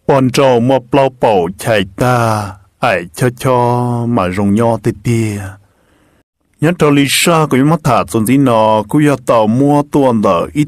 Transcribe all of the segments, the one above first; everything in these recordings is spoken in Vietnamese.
bọn trâu mua plau bầu chạy ta ai cho mà rồng nho tê tê nhớ trâu lì xa của mắt thả trong gì nó cứ要tàu mua tuần đỡ ít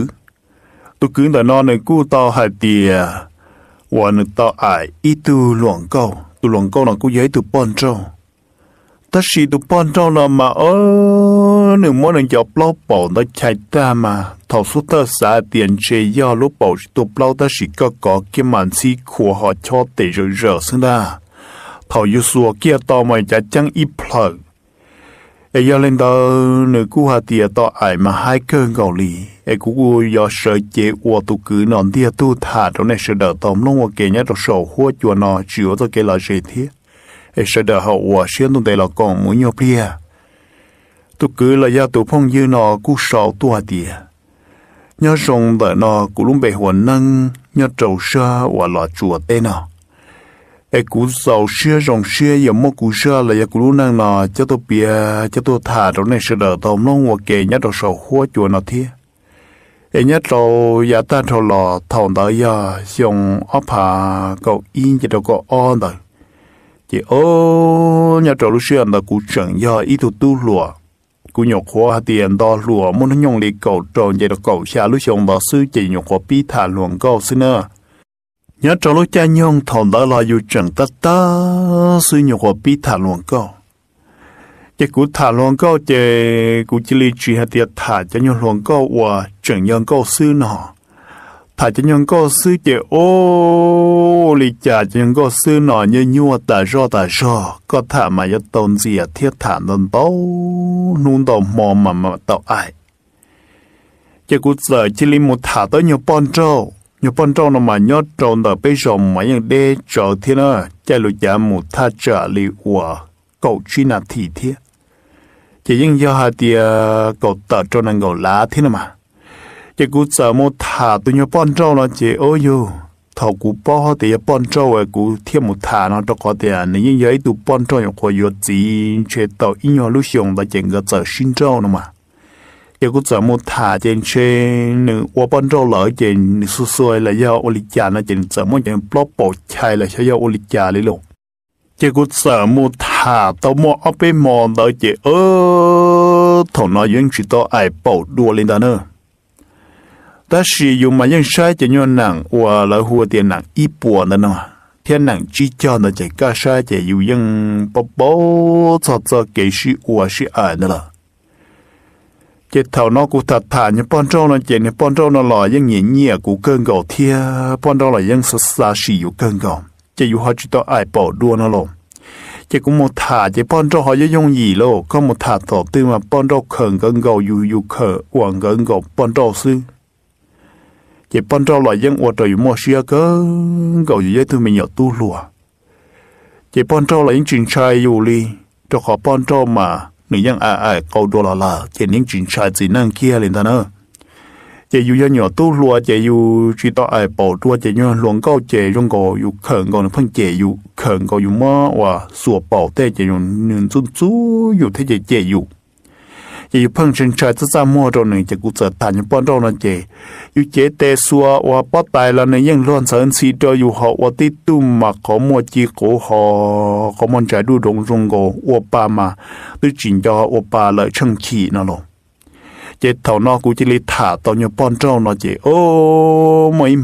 tu cứ đỡ nó này cứ tàu hai tìa và nó tàu ai ít tu luồng câu nó cứ giấy tu bọn trâu ta chỉ tu bọn trâu là mà nửa mỗi lần chọc plau bầu nó chạy ta mà thầu số ta xả tiền chơi do lúc bầu tu plau ta chỉ có cái màn xí của họ cho để rồi xưa đó thầu yêu xua kia to mày chả chẳng ít phở ấy giờ lên đó nửa cú hạt tiệt to ai mà hai cơn gạo lì ấy cú do sợ chế của tu cứ nón tiệt tu thả trong này sợ đỡ tóm lông của kẻ nhát đồ sầu hoa chùa nọ chữa cho cái là gì thế ấy sợ đỡ hậu của xuyên tung đây là còn muốn nhiều bia tu cứ là do tu phong dư nọ cú sầu tu hạt tiệt nhớ rồng đỡ nọ cú luôn bề hồn nâng nhớ trầu sa và lọ chùa tên nọ ai cú giàu xưa rồng xưa giờ mua cú xưa là giờ cú lúc năng nọ cho tôi bia cho tôi thả trong này sẽ đỡ tôm nó hoặc kề nhát đầu sầu hoa chùa nó thế ai nhát đầu giờ ta thầu lò thầu đỡ giờ dùng ốp hà cậu in cho đâu có on rồi chỉ nhát đầu lúc xưa là cú chẳng giờ ít tu lùa cú nhọc hoa tiền đo lùa muốn nó nhung đi cậu tròn vậy đó cậu xa lúc dùng đó sư chỉ nhọc hoa pi thả luồng câu xưa nữa nhớ trong lúc cha nhung thằng đó là dù chẳng ta suy nhục của bí thả luồng câu cái cú thả luồng câu cái cú chỉ lý chỉ hạt tiệt thả cho nhung luồng câu và chẳng nhung câu sư nọ thả cho nhung câu sư cái lý trả cho nhung câu sư nọ như nhua ta do có thả mà cho tôn gì thiết thả đơn tấu nung đầu mò mà tàu ai cái cú giờ chỉ lý một thả tới nhiều bọn trâu nó mà nhớ trâu nó bây giờ mà những đê trâu thế nữa chạy lùi trả một thà trả lý của cậu truy nạt thị thế chỉ những do hai tia cậu tờ trâu năng cậu lá thế nào mà chỉ cú sợ một thà tôi nhớ bọn trâu nó chỉ thầu cú bỏ thì bọn trâu ấy cú thêm một thà nó cho có tiền nếu như vậy tụ bọn trâu những khoa yếu gì chế tạo in nhau lúc dùng là chỉ có giờ sinh trâu nữa mà giờ cũng một thả trên nửa qua bên trong lỡ trên xuôi là do Olympia nó trên giờ một trên blog bộ chạy là do Olympia lấy luôn giờ cũng một thả tao mua ở bên mòn đợi chị thằng nó vẫn chỉ tao ai bảo đua lên đó nữa ta sử dụng mà những sai chỉ như nặng và là hùa tiền nặng ít buồn đó nữa thiên nặng chỉ cho nó chỉ cả sai chỉ dùng những bố cho cái sự và sự ai nữa là cái thầu nó cũng thật thà như bọn trâu nó chỉ như bọn trâu nó là những nhẹ của cơn gạo thia bọn trâu là những xa xỉ của cơn gạo chỉ dù họ chỉ tao ai bỏ đua nó luôn chỉ cũng một thà chỉ bọn trâu họ dùng gì luôn có một thà tổ tư mà bọn trâu khẩn cơn gạo dù khẩn quảng cơn gạo bọn trâu sư chỉ bọn trâu là những ô trời mua xia cơn gạo gì thôi mình nhỏ tu lùa chỉ bọn trâu là những chuyện sai dù đi cho họ bọn trâu mà người dân câu đô là chỉ những chuyện sai gì năng kia lên đó nữa chỉ dù nhỏ tu lúa chỉ dù chỉ tao ai bảo đua chỉ như luồng câu chỉ dùng cổ dù khẩn còn phân chỉ dù khẩn còn dù mơ và sủa bảo tê chỉ dùng nương chú dù thế chỉ dù chỉ phân sinh sai tất cả mua rồi này chỉ cũng sợ tàn những bọn đâu là chỉ dù chế tê xua và bắt tài là người dân luôn sợ si cho dù họ và tí tu mà có mua chi cổ họ có món trái đu đông dùng cổ Opa mà tôi chỉnh cho Opa lợi chân chỉ nó luôn chỉ thầu nó cũng chỉ lấy thả tao những bọn đâu nó chỉ mấy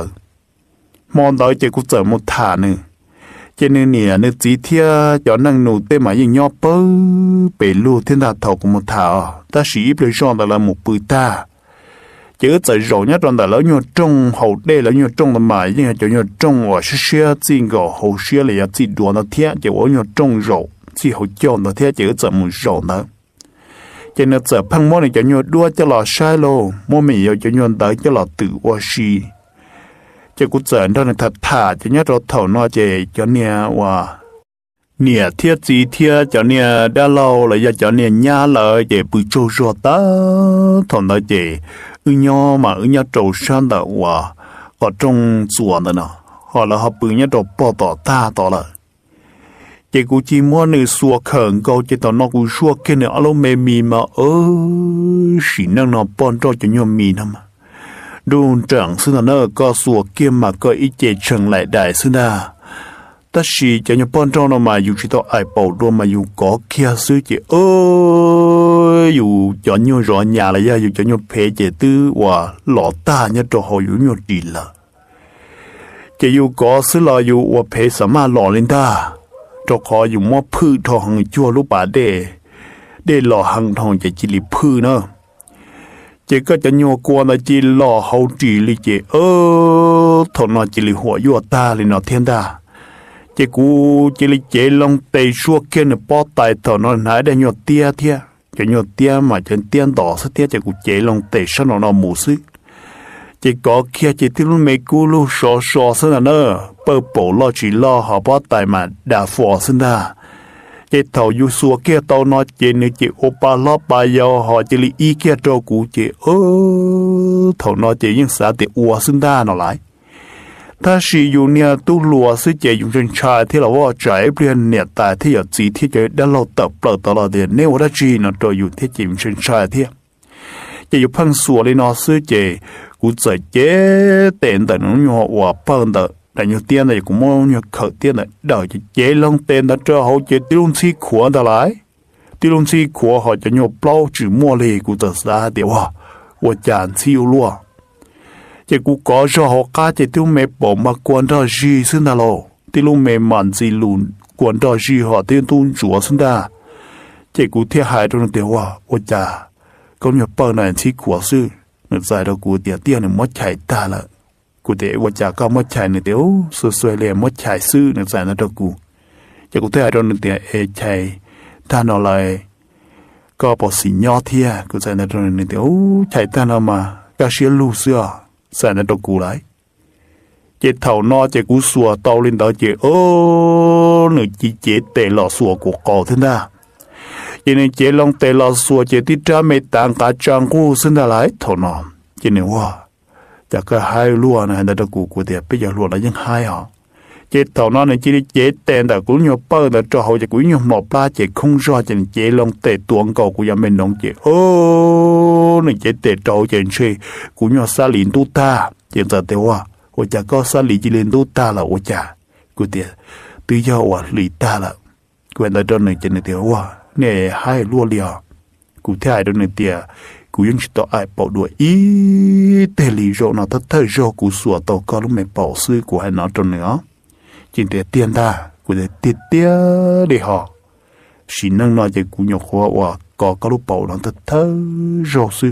món đó chỉ cũng sợ một thả nữa cho nên nè nếu chỉ theo cho năng nụ tên mà những nhau bơ bể lù thiên đà thầu của một thảo ta chỉ ít lời chọn là một bự ta chỉ có tại rồi nhất trong đó là nhiều trong hậu đây là nhiều trong là mà nhưng cho nhiều trong và xe tiền gạo hậu xe là chỉ đùa nó theo chỉ có nhiều trong rồi chỉ hậu chọn nó theo chỉ có tại một rồi nữa cho nên tại phăng món này cho nhiều đua cho là sai luôn món mình yêu cho nhiều tới cho là tự qua xì chỉ cũng dẫn đó là thật thà cho nhớ rồi thầu nó chỉ cho nè và nè thiết gì thiết cho nè đã lâu là cho nè nhá lợi chỉ bự trâu rồi ta thầu nó chỉ nhau mà nhau trâu sang đó và có trong chùa nữa nè họ là họ bự nhau trâu bỏ tỏ ta tỏ là chỉ cũng chỉ muốn người xua khẩn câu chỉ tao nó cũng xua cái này alo mê mì mà xí năng nó bỏ trâu cho nhau mì nè mà đun chẳng xưa nơ có sủa kia mà có ý chế chẳng lại đại xưa na ta chỉ cho nhau bọn trong nó mà dù chỉ tao ai bảo đồ mà dù có kia xưa chỉ ơi dù cho nhau rõ nhà là dù cho nhau phê chế tư và lọ ta nhớ cho họ dù nhau đi là chỉ dù có xưa là dù và phê sớm mà lọ lên ta cho họ dù mua phư thọ hàng chua lúc bà để lọ hàng thằng chỉ lì phư nữa chỉ có cho nhau qua là chỉ lọ hậu chỉ lì chỉ thằng nó chỉ lìหัวยั่วta lì nó thiên ta chỉ cú chỉ lì chế long tây xua kia nó bỏ tay thằng nó nãy để nhau tia thia cho nhau tia mà chân tiên đỏ sát tia chỉ cú chế long tây sao nó mù xứ chỉ có kia chỉ tiếng mấy cú lu sò xứ là nơ bơ bổ lo chỉ lo họ bỏ tay mà đã phò xứ ta chỉ thầu yu xua kia tao nó chỉ nếu chỉ opa lo ba yo họ chỉ lì ý kia cho cú chỉ thầu nó chỉ những xã để ua xứ ta nó lại ta sử dụng nhà tu lúa sử dụng dùng chân trái thì làว่าtrái bên nhà tại thì ở chỉ thì cái đã lâu tập lỡ tao là để nếu đã chỉ nó cho dùng thì dùng chân trái thì chỉ dùng phăng sủa lên nó sử dụng cũng sẽ chế tiền để nó nhỏ và phăng đượcแต่nhiều tiền này cũng mong nhiều khởi tiền này đợi chỉ chế long tiền đã cho họ chế tiêu luôn xí khóa đã lại tiêu luôn xí khóa họ cho nhiều bao chỉ mua lì cũng tự ra đểว่า我讲siêu luôn chỉ cú có cho họ cá chỉ tiêu mẹ bỏ mà quan đó gì xin ta lo tiêu luôn mẹ mặn gì luôn quan đó gì họ tiêu tuôn chúa xin ta chỉ cú thiệt hại trong tiêuว่า我讲con nhiều bao này chỉ của sư người giải đâu cú tiền này mất chạy ta là cú để我讲có mất chạy này tiêu xuôi liền mất chạy sư người giải nó đâu cú chỉ cú thiệt hại trong tiền chạy ta nó lại có bỏ xì nhỏ thiệt cú giải nó trong tiêu chạy ta nó mà các sĩ lưu xưa sai nó đâu cú lại chỉ thầu nó chỉ cú xùa tàu lên đó chỉ nửa chỉ chế tệ lọ xùa của cò thế nào chỉ nên chế long tệ lọ xùa chỉ tí cha mẹ tàng cả trang cú xin ra lại thầu nó chỉ nênว่าจะก็hai luôn này nó đâu cú thì bây giờ luôn là những hai họ chỉ thầu nó này chỉ chế tệแต่cú nhiều bơ là cho họ chỉ cú nhiều mỏ ba chỉ không rõ chỉ chế long tệ tuồng cầu cú ya mình nông chỉ nửa chế tệ trâu chỉ chơi cú nhiều sa lìn tu ta hiện giờ thếว่า我家có sa lìn chỉ lìn tu ta là我家cú thì tự doว่าlìn ta là quen là trong này chỉ này thếว่าnè hai luôn liền cú thay trong này thì cú những chuyện ai bảo đuổi ý tệ lý rồi nó thật rồi cú sửa tàu có lúc mày bảo sư của hai nó trong nữa chỉ để tiền ta cú để tiền để họ chỉ năng nói cho cú nhọc hoa và có lúc bảo nó thật rồi sư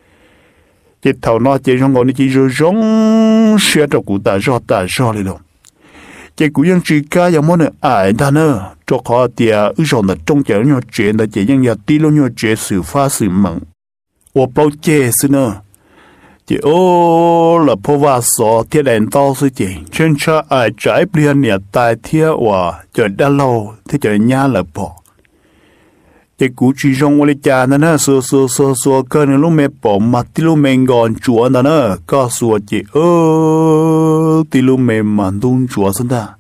chỉ thầu nó chỉ trong gọi chỉ rồi giống xe cho cú ta rồi đi đâu chỉ cú những chuyện cá giống món ai ta nữa cho họ thì rồi là trong chợ nhau chuyện là chỉ những nhà tí luôn nhau chuyện sự phá sự mặn và bao che xí nữa chỉ là phô va sọ thiết đèn to sư chỉ trên cha ai trái biển nhà tài thiết và chờ đã lâu thì chờ nhà là bỏ chỉ cú chỉ trong cái cha nó sơ cơ nên lúc mẹ bỏ mặt thì lúc mẹ gòn chúa nó có sủa chỉ thì lúc mẹ mặn tung chúa xin ta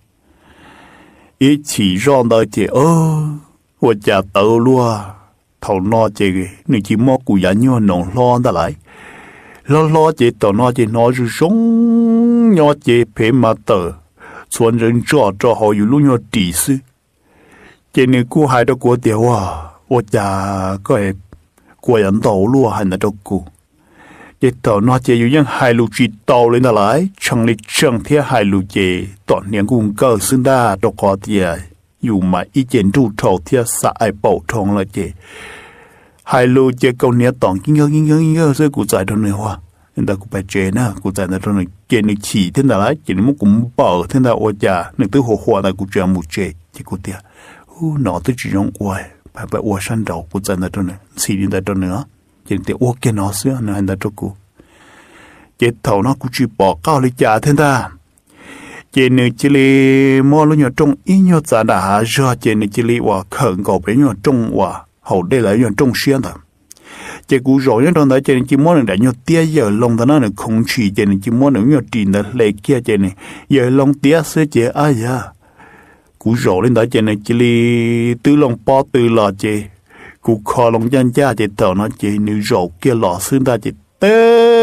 ý chỉ rong đó chỉ và cha tự luôn thầu nó chỉ người chỉ mua củ giá nhau nồng lo đã lại lo chỉ tao nó chỉ nói rồi sống nhau chỉ phải mà tờ xuân人cho họอยู่lúc nhau tỷ sư chỉ nên cú hai đó của tiểu我家个国人道路还那着顾chỉ tao nó chỉ 有样hai路只道lên đã lại chẳng lịch chẳng thế hai路chỉ tao niệm cũng cơ sinh ra đó có thìอยู่mà ý kiến trụ thầu thì xã ai bảo thong là chỉ hai lô chỉ câu nia tòng kinh ngơ rồi cụ giải đó nữa hoa nên ta cũng phải chế na cụ giải đó nữa chế này chỉ thế nào đấy chỉ nó cũng bảo thế nào ôi cha nên tới hồ là cụ chơi một chế chỉ cụ tiệt nó tới chỉ trong quay phải ôi san đầu cụ giải đó nữa chỉ đến đó nữa chỉ để ôi cái nó xưa nữa anh ta cho cụ chế thầu nó cũng chỉ bỏ cao lấy cha thế ta chế này chỉ li mua lúc nhỏ trong ít nhỏ giá đã ra chế này chỉ li và khẩn cầu bé nhỏ trong và hậu đây là nhỏ trong xuyên thôi chế cú rồi nhỏ trong đó chế này chỉ mua được nhỏ tia giờ lông đó nó không chỉ chế này chỉ mua được nhỏ tiền đó lấy kia chế này giờ lông tia sẽ chế ai à cú rồi lên đó chế này chỉ li từ lông bao từ lò chế cú kho lông chân cha chế tàu nó chế nếu rồi kia lò xương ta chế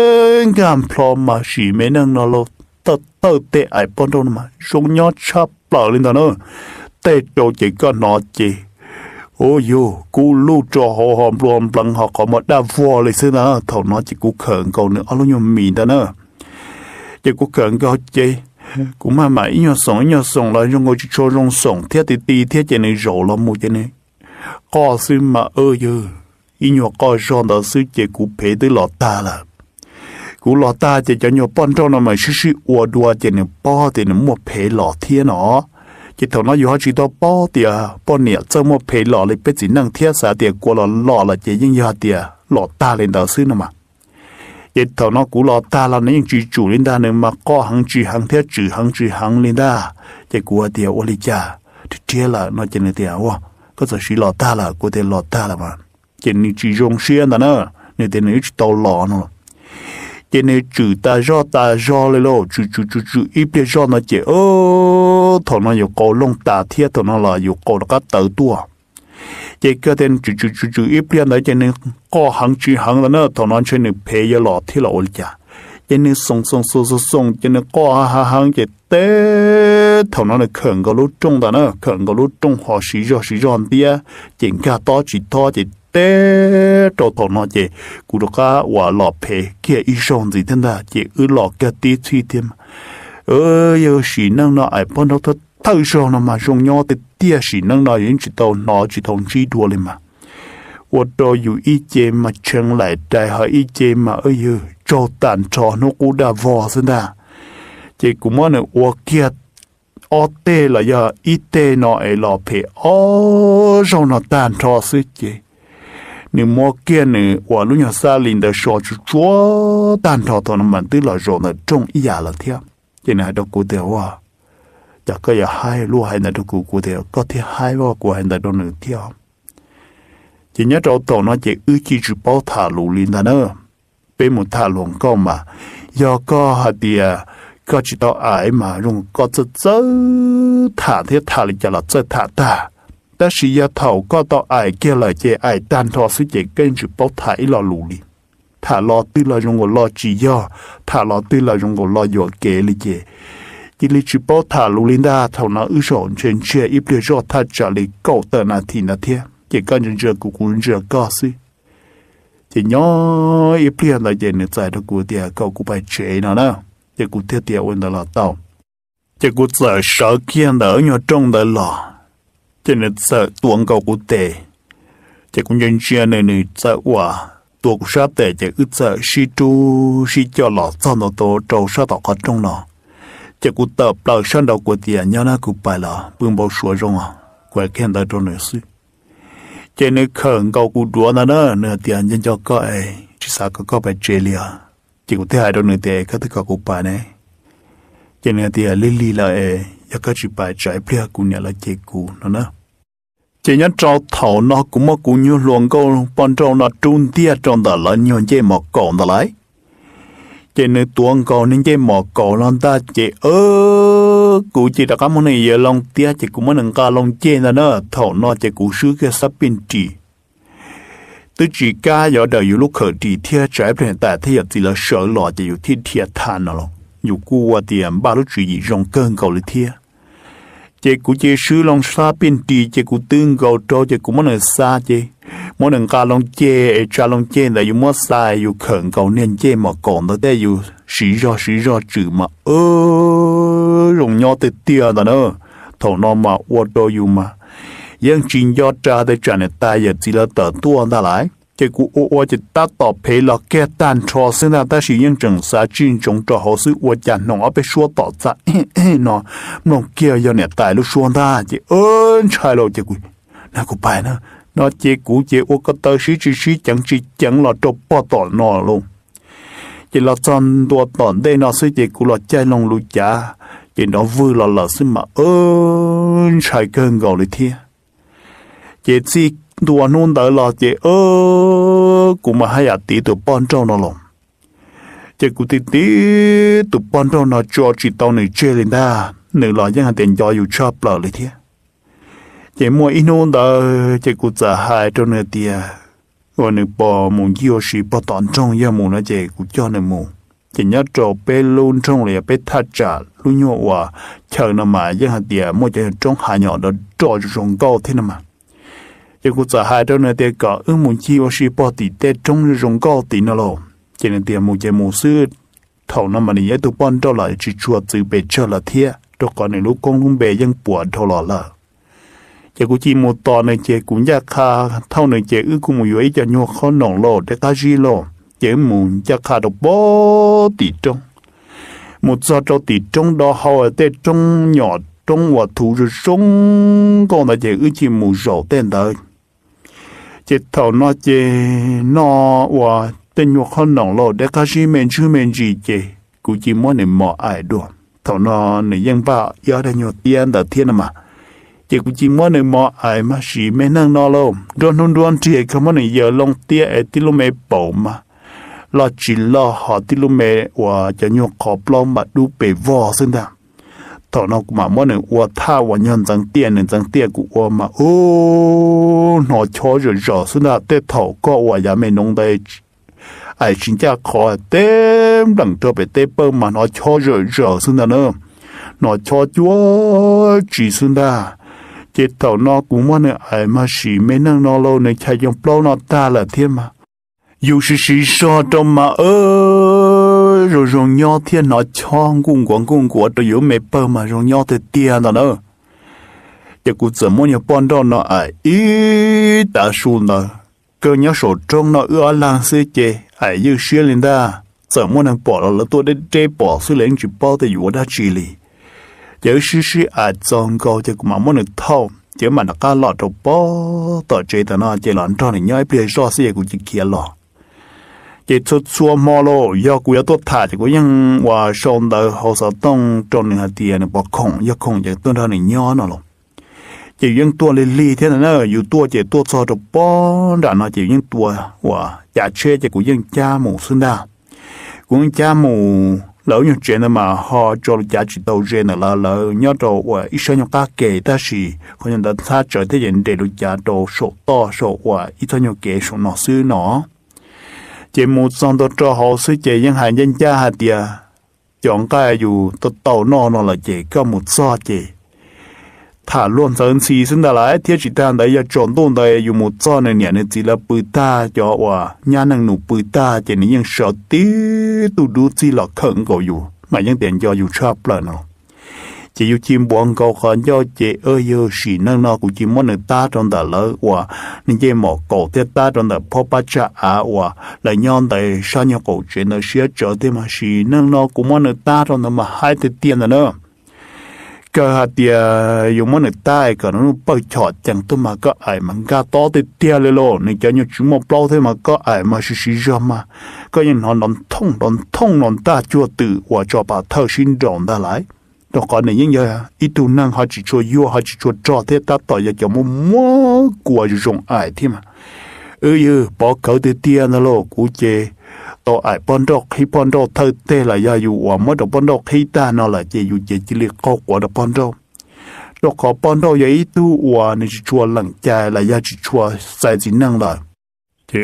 gam plo mà chỉ mấy năng nó lo tơ tệ ai bọn đâu mà sống nhót chắp lỡ lên đó nữa tệ đồ chỉ có nó chỉ ôi yo cú lu cho họ hòm rôm bằng họ có một đa vòเลยxưa đó thầu nó chỉ cú khẩn cầu nữa ở lúc nhom mì đó nữa chỉ cú khẩn cầu chỉ cú mà ít nhau sống là trong ngôi cho trong sống thiết thì thiết chỉ này rổ lắm một cái này có xưa mà ơi yo ít nhau có rong đó xưa chỉ cú phê tới lọt ta là cú lọt ta chỉ cho nhau bọn trong nó mà xí ua đua chỉ này bao thì nó một phê lọt thiên nó chỉ thằng nóอยู่chỉ đó bao tiền bao nhiêu cho một phê lọเลยเป็นสิ่งนั่งเทียสาเดียกลัวหล่อละจะยิ่งยาเดียหล่อตาเลยดาวซื้อนะมาchỉ thằng nó cú lọตาเราเนี่ยจีจูเลยดาเนี่ยมาก็หังจีหังเทียจือหังเลยดาจะกลัวเดียวอะไรจ้าที่เทียละnóจะเนี่ยเดียวว่าก็จะสีหล่อตาละกูเดียวหล่อตาละมันจะนี่จีจงเสียนะเนี่ยเดียวนี่จีโตหล่อเนาะchỉ nên chữ ta doเลยlo chữ ít biết do nó chỉ thằng nó yêu cầu lông ta thiết thằng nó là yêu cầu các tự tua chỉ cái tên chữ ít biết đấy chỉ nên có hàng là nó thằng nó chỉ nên pay yêu lọ thiết là ổn chả chỉ nên song chỉ nên có hàng chỉ té thằng nó là khẩn cái lúc trung đó nó khẩn cái lúc trung họ sử dụng tia chỉ cả to chỉ cho thằng nó chỉ cú đó cả và lọ phê kia ít xong gì thế nào chỉ lọ cái tí suy thêm yêu sĩ năng nó ai bọn nó thâu xong nó mà dùng nhau thì tia sĩ năng nó những chỉ thông chỉ đua lên mà và đó yêu ý chế mà chân lại đại hỏi ý chế mà yêu cho tàn cho nó cú đã vò thế nào chỉ cú mà nó và kia ở tê là giờ ít tê nó ai lọ phê rồi nó tàn cho sự chế nếu mua kia nữa, và lúc nhà xa linh đã so chúa đàn thọ thọ nó mình tức là rồi nó trong ý giả là theo, cho nên đâu cụ thểว่าจะก็อย่าให้รู้ให้นะđâu cụ thể có thểให้ว่ากูให้นะđâu nữa theo, chỉ nhớ đâu tổ nó chỉ chỉ chụp bao thả lù linh đó nữa, bên một thả luồng câu mà, do có hạt địa có chỉ tao ai mà dùng có chớ thả thế thả linh cho là chớ thả taแต่สิยาเท่าก็ต่อไอเกี่ยเลยเจไอตันทอสุเจเกินจุดเป้าถ่ายรอลูลีถ้ารอตื้อเราจงก็รอจีย่อถ้ารอตื้อเราจงก็รอหยอเกลิเจจิลิจุดเป้าถ่ายลูลินดาเท่านั้นอุศนเชนเชียอีเปลือยรอถ้าจะลิโกเตอร์นาทีนาเทียเจกันจนเจอกูเจอก็สิเจย่ออีเปลือยเราเจเนใจตะกูเดียก็กูไปเจนะเจกูเทียเดียวันตลอดเต้าเจกูเจอเสาเกียนเดอหยอจงเดอหล่อcho nên sợ tuồng cầu của tệ chỉ cũng nhân chia này sợ quả tuồng sát tệ chỉ ước sợ si cho lọ sau nó tổ trâu sát tọt trong nó chỉ cũng tập lời sang đầu của tiền nhau nó cũng phải là bưng bao sủa rong quay khen tới trong này xí cho nên khẩn cầu của đùa nó nửa tiền nhân cho có chỉ sao có phải chơi liền chỉ cũng thấy hai đôi nửa tệ các thứ cầu của bà này cho nên tiền lì là ya cái chỉ bài trái bia của nhà là chế cũ nó chỉ nhớ trâu thầu nó cũng mất cũng như luồng câu bọn trâu nó trung tia trong đó là nhiều chế mỏ cổ đó lại chỉ nên tuồng cổ nên chế mỏ cổ lon ta chỉ cụ chỉ đã có món này giờ long tia chỉ cũng muốn nâng cao long chế nữa thầu nó chỉ cụ sứ cái sắp pin chỉ tôi chỉ ca giờ đờiอยู่lúc khởi chỉ thiệt trái bia tại thiệt chỉ là sợ lọ chỉอยู่ที่thiệt than nóอยู่กูว่าเดียมบ้ารู้จุยรองเกินเกาเลยเทียเจกูเจซื้อลองซาเป็นดีเจกูตึงเกาโตเจกูมันเนซาเจมันหนึ่งการลองเจจาลองเจแต่อยู่มัวซายอยู่เขินเกาเนียนเจมาก่อนแต่อยู่สีรอจืดมารองยอติดเตียแต่เนอะถอนอมาวัดโตอยู่มายังจริงยอดจ่าได้จ่าเนี่ยตายอย่าจีละเติร์ตัวได้หลายเจ้ากูว่าจะตัดต่อเพลล์แก่ตันทอซึ่งแต่สิ่งยังจังสาจินจงจะหาซื้อว่าจะน้องเอาไปชัวต่อจะน้องเกี่ยวเนี่ยตายลูกชัวได้เจ้าใช่เราเจ้ากูน่ากูไปนะน้องเจ้ากูก็เตอชี้จังเราจบปอต่อนอลงเจ้าเราจนตัวต่อได้น้องซื้อเจ้ากูเราใจลงลุจ่าเจ้าน้องวื้อเราซึ่งมาใช่เกินเกาเลยเทียเจ้าซีตัวนู้นเดอรอเจกูมาให้ตีตัวป้อนเจ้าน่ะลงเจกูตีตัวป้อนเจ้าน่ะจอจิตตอนหนึ่งเจลินดาหนึ่งรอยังหันเต็นยออยู่ชอบเปล่าเลยเทียเจมัวอีนู้นเดอเจกูจะหายตัวเนื้อเตียวันหนึ่งปอมุงยี่โอชีปอตอนจ้องย่ามุงนะเจกูจ้อหนึ่งมุง chỉ nhớ trò bê luôn trong lìa bê thắt trả luôn nhọ và chờ nằm mà dân hạt địa mỗi cái trong hai nhỏ đó trò rồng cao thế nằm mà giờ cũng giờ hai đó này để có muốn chi ở sĩ bỏ tỷ để trong rồng cao tỷ nó lo cho nên tiền một cái một sư thầu nằm mà này tụ bọn cho lại chỉ chuột từ bề chờ là thiệt đó còn này lúc con luôn bề dân buồn thầu lọ là giờ cũng chỉ một tòa này chỉ cũng giá khá thâu này chỉ cũng một yếu cho nhau khó nòng lo để ta gì lo chỉ muốn giá khá được bó tỷ trong một giờ cho tỷ trong đó họ ở đây trong nhỏ trong và thủ rồi sống còn là chỉ một rổ tên đời chỉ thầu nó chỉ nó và tên nhau khó nòng lo để ta gì mình gì chỉ cũng chỉ muốn niệm mò ai được thầu nó này dân ba giờ đây nhau tiền đã thiên mà chỉ cũng chỉ muốn niệm mò ai mà chỉ mấy năng nó lo đoan chỉ không muốn niệm giờ long tiền ở tí lô mẹ bảo mà lo chỉ lo họ tí lô mẹ và cho nhau khó lo mà đủ bể vò xưng ta thọ nó cũng mà muốn niệm và tha và nhân rằng tiền của mà ô nó cho rồi xưng ta tết thọ có và nhà mẹ nông đây ai chính cha khó tem đằng cho bể tết bơ mà nó cho rồi xưng ta nữa nó cho chúa chỉ xưng ta chỉ tàu nó cũng muốn ai mà chỉ mấy năng nó lâu này chạy dùng plau nó ta là thiên mà dù是说trong mà rồi rong nhau thiên nó cho cung của tôi yếu mấy bơ mà rong nhau thì tiền đó nữa chỉ cũng chỉ muốn nhiều bọn đó nó ai ít đã xuống nữa cơ nhớ sổ trong nó ưa lang xí chê ai như xuyên lên ta chỉ muốn thằng bỏ là tôi để bỏ xí lên chỉ bao thì yếu đã chỉ lì giờ xí ai trong câu chỉ cũng muốn được thâu chứ mà nó cá lọt đầu bó tờ chế tờ nó chỉ lọt cho này nhớ bây giờ xí cũng chỉ kia lọt chỉ chút xua mò lô do cũng tốt thà chỉ có những và xong đời họ sẽ tông trong những hạt tiền này bỏ không chỉ tôi ra này nhớ nó luôn chỉ những tua lì thế này nữa dù tua chỉ tua so đầu bó đã nó chỉ những tua và giả chế chỉ của những cha mù xương đa cũng cha mù lỡ những chuyện mà họ cho giá trị đầu trên là lỡ nhớ đồ và ít số những các kể ta chỉ có những đợt xa trở thế hiện để được giá đồ số to số và ít số những kể số nó xứ nó chỉ một xong đó cho họ xứ chỉ những hàng dân cha hạt địa chọn cái dù tôi tàu nó là chỉ có một so chỉ thả luôn dân xí xin đã lại thiết chỉ tan đấy giờ chọn tôn đấy dù một so này nhẹ này chỉ là bự ta cho và nhà năng nụ bự ta chỉ những sợ tí tu đủ chỉ là khẩn cầu dù mà những tiền cho dù chắp lại nó chỉ dù chim buông cầu khẩn cho chị ơi yêu xí năng nó cũng chỉ muốn người ta trong đời lỡ và nên chỉ một cầu thiết ta trong đời phô bát cha và lại nhon đời sao nhau cầu chuyện nó sẽ trở thế mà xí năng nó cũng muốn người ta trong đời mà hai thứ tiền là nữa cái hạt địa dùng món này tai cả nó bơi chọt chẳng tôi mà có ai mà gà to thì tia lên luôn nên cho như chúng một bao thế mà có ai mà xí ra mà có những họ đòn thông ta chua tự và cho bà thơ sinh rộng ta lại đó còn này những giờ ít tu năng họ chỉ chua vô họ chỉ chua cho thế ta tỏi giờ cho mua của dùng ai thế mà bỏ cỡ thì tia nó luôn cú chê tao ai bọn đó khi bọn đó thơ tê là do dù ở mới được bọn đó khi ta nó là chỉ dù chỉ liệt khó của được bọn đó đó có bọn đó vậy tu và nên chỉ chua lặng chạy là do chỉ chua sai chỉ năng lại thì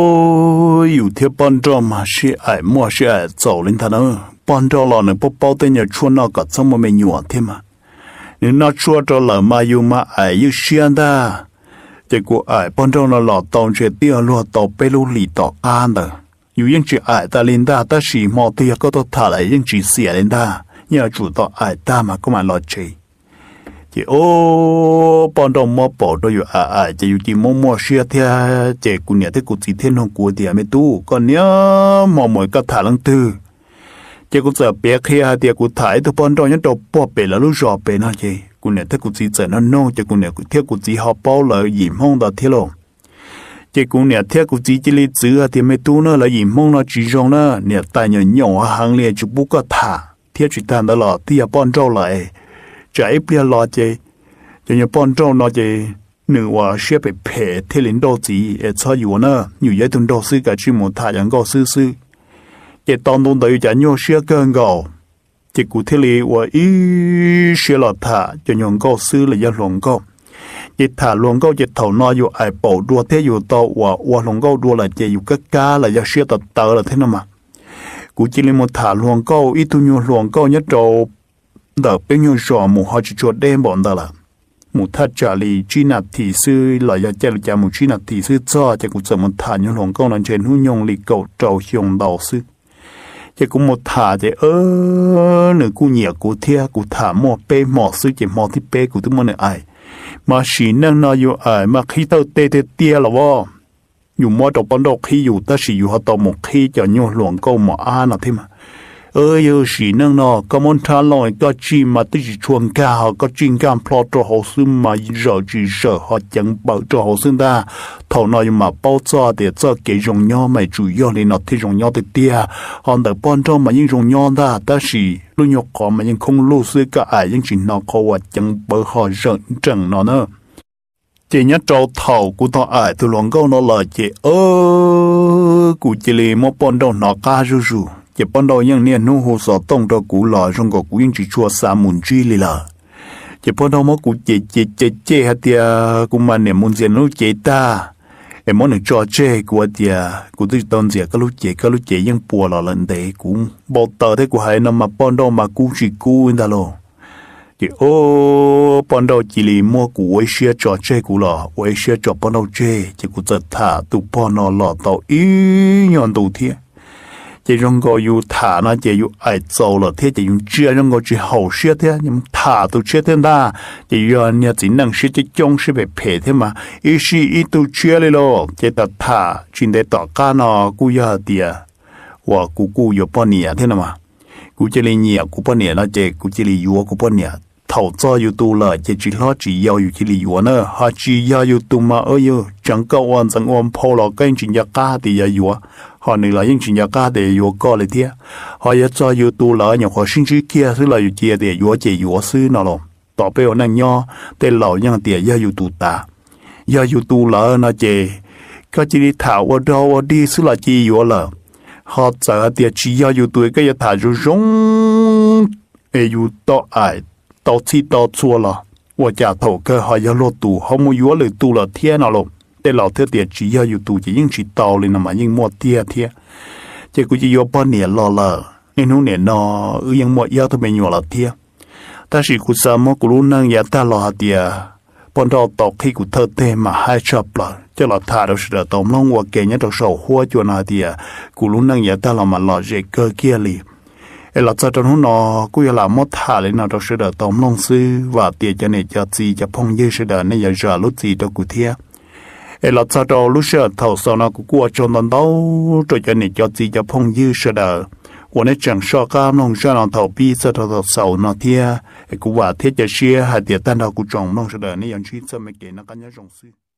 ôi dù theo bọn đó mà sẽ ai mua sẽ ai走lên thằng nữa bọn đó là nó bao tên nhà chua nó có xong mà mình nhọn thêm mà nếu nó chua cho là mà dù mà ai yêu xiên ta thì của ai bọn đó nó lọt tàu sẽ tiêu lọt tàu bê lô lì tàu an đó dù những chuyện ai ta lên ta chỉ mò tiền có tôi thả lại những chuyện xỉa lên ta nhờ chủ tao ai ta mà có mà lo chơi chỉ ô bọn đồng mò bỏ đôi ai chỉ chỉ mua xe theo chỉ cụ nhà thế cụ chỉ thiên hồng cụ thì mới tu còn nhớ mò mỗi cái thả lăng tư chỉ cụ giờ bé kia thì cụ thải từ bọn đồng những đồ bỏ bể là lúc rõ bể nó chỉ cụ nhà thế cụ chỉ giờ nó nông chỉ cụ nhà cụ theo cụ chỉ họ bao lời dìm hông đó thế luôn chỉ cũng nè theo cũng chỉ lý chữ thì mấy tu nó là gì mong nó chỉ rong nó nè tại nhỏ hàng liền chụp bút có thả theo chỉ tan đó là tia bọn trâu lại trái bia lo chơi cho nhiều bọn trâu nó chơi nửa và sẽ bị phê theo lính đô chỉ cho dù nó nhiều giấy tuần đô sư cả chỉ một thả những câu sư chỉ toàn đông đời chỉ nhiều sẽ cơn gạo chỉ cụ theo lý và ý sẽ là thả cho nhiều câu sư là do lòng câu chỉ thả luôn câu chỉ thầu nói dù ai bảo đua thế dù tao và luôn câu đua là chỉ dù các cá là do xe tờ là thế nào mà cú chỉ lên một thả luồng câu ít tu nhiều luồng câu nhất trâu đợt bên nhiều sò một họ chỉ chuột đen bọn đó là một thắt trả lì chi nạp thị sư lại giờ chơi là một chi nạp thị sư cho chỉ cũng sợ một thả nhiều luồng câu lần trên hú nhung lì cầu trâu hiong đầu sư chỉ cũng một thả chỉ nửa cú nhẹ cú thia cú thả mò pe mò sư chỉ mò thì pe cú tụi mình ai mà xí năng nóอยู่ai mà khi tao tê tê tia là vôอยู่มอดอกปนดอกขี้อยู่แต่สิอยู่หอตอหมกขี้จะโยหลวงก็หมออาน่ะที่มาอยู่สีนั่งเนาะก็มันทาลอยก็จีมาติดชวนก้าวก็จิงการพลอตัวเขาซึ่งมาเจอจีเจอเขาจังเปิดตัวเขาซึ่งได้ถอนอยมาเป้าจ่อเดี๋ยวจะเกี่ยงย่อไม่จุยย่อเลยเนาะที่ยงย่อติดเตี้ยหอนแต่ป้อนจ้อมายิ่งยงย่อได้แต่สิลุยกขอมายังคงรู้สึกก็อายยังจินเนาะเขาว่าจังเปิดเขาเจิงจังเนาะเนาะchỉ nhớ trâu thầu của tao ai từ lòng câu nó là chỉ của chỉ là một bọn đầu nó cá rú rú chỉ bọn đầu những niên nô hồ sọ tông cho cú lò trong có cú những chỉ chua sa mùn chi lì là chỉ bọn đầu một cú chỉ hạt tia cú mà niệm mùn tiền lúc chỉ ta em muốn được cho chơi của tia cú tự tôn gì cái lúc chỉ những bùa lò lần đấy cú bỏ tờ thế cú hay nằm mà bọn đầu mà cú chỉ cú in ta lo chỉ bọn đầu chỉ là mua của ấy xe trò chơi của lò ấy xe trò bọn đầu chơi chỉ của giật thả tụ bọn nó lò tàu ý nhọn tụ thiệt chỉ trong có yêu thả nó chỉ yêu ai giàu là thế chỉ yêu chia trong có chỉ hậu xe thế nhưng thả tụ chia thế ta chỉ yêu nhà chỉ năng xe chỉ trong xe bị phê thế mà ý sĩ ý tụ chia lên lo chỉ ta thả chuyện để tỏ cá nó cú yêu tiệt và cú yêu bọn nhẹ thế nào mà cú chỉ là nhẹ cú bọn nhẹ nó chỉ cú chỉ là yêu cú bọn nhẹ thầu cho yêu tu là chỉ lo chỉ yêu chỉ là yêu nữa họ chỉ yêu tu mà yêu chẳng có quan chẳng quan phô là cái chuyện nhà cá thì yêu họ này là những chuyện nhà cá để yêu cóเลยthế họ yêu cho yêu tu là những họ sinh trí kia thứ là yêu chia để yêu chỉ yêu xứ nào rồiต่อไปวันนั้นย่อแต่เหล่ายังเตี่ยอยู่ตูตาอยู่ตูlà nó chỉก็chỉ thảoว่าเราว่าดีสุดละจีอยู่ละhọจะเตี่ยchỉอยู่ตัวก็จะถ่ายรุ่งอยู่ต่อไอ到此到错了，我家头个还要落肚，好冇药来肚了天了咯。แต่老特点只要有肚就应是到了那么应莫爹天，这估计要半年了，因为年呢应莫要都没有了天，但是古什么古路能也带了点，半到到起古特点嘛还差不了，这老他都是的，当龙我给人家手活就那点，古路能也带了嘛老这个给里。là cho trong nó cũng là một thả lên nào đó sẽ đỡ tóm long sư và tiền cho này cho gì cho phong như sẽ đỡ này giờ lúc gì đó cụ thiê là cho trong lúc sẽ thầu sau nó cũng qua trong đó rồi cho này cho gì cho phong như sẽ đỡ của nó chẳng so cam long sẽ nó thầu pi sẽ thầu sau nó thiê cũng và thiê cho xe hay tiền tan đầu cũng trồng long sẽ đỡ này yang chi cho mấy cái nó cái nhớ rồng sư